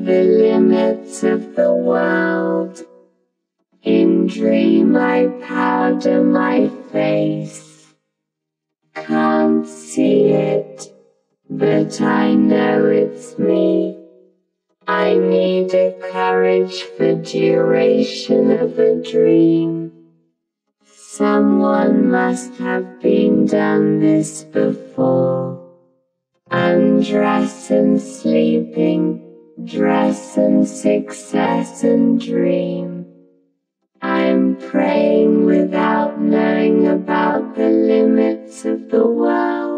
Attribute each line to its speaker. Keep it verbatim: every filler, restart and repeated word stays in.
Speaker 1: the limits of the world. In dream I powder my face. Can't see it, but I know it's me. I need a courage for duration of a dream. Someone must have been done this before. Undress and sleeping, dress and success and dream. I'm praying without knowing about the limits of the world.